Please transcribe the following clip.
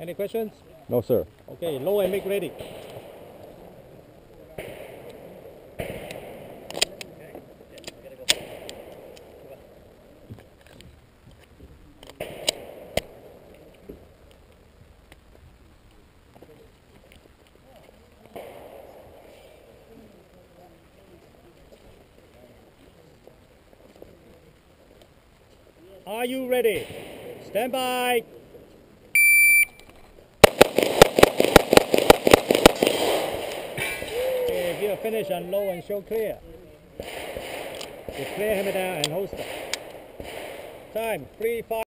Any questions? No, sir. Okay, low and make ready. Are you ready? Stand by. Okay, if you're finished on low and show clear. You clear, hammer down and holster. Time, 3, 5.